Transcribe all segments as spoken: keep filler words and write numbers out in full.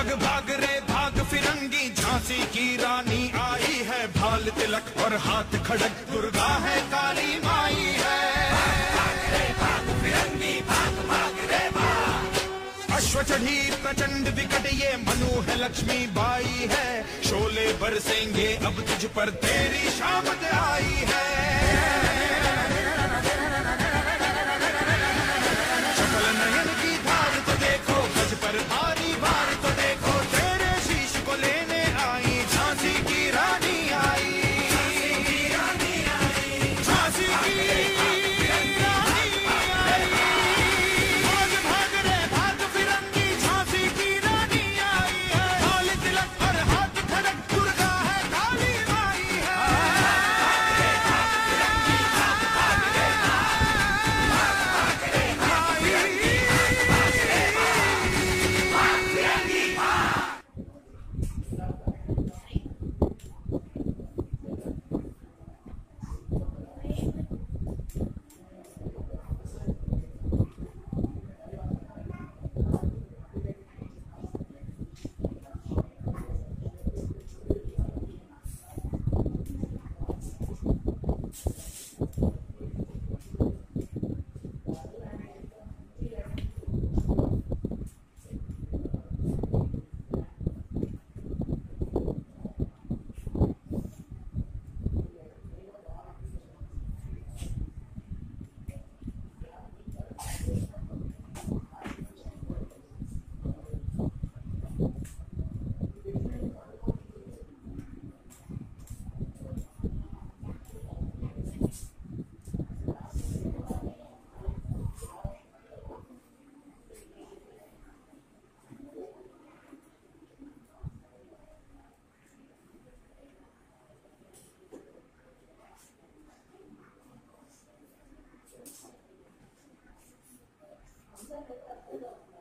भाग भाग रे भाग फिरंगी, झांसी की रानी आई है, भाल तिलक और हाथ खड़क, दुर्गा है काली माई है। भाग रे भाग फिरंगी, भाग भाग रे भाग। अश्व चढ़ी प्रचंड विकट, ये मनु है लक्ष्मी बाई है, शोले बरसेंगे अब तुझ पर, तेरी शामत आई है। शकल नयन की धार तो देखो, गज पर भारी भार तो देखो, तेरे शीश को लेने आई झांसी की रानी आई। झांसी की रानी आई। भाग भाग रे भाग फिरंगी, झांसी की रानी आई है, भाल तिलक और हाथ खड़क, दुर्गा है काली माई है।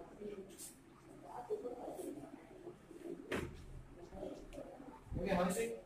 Jhansi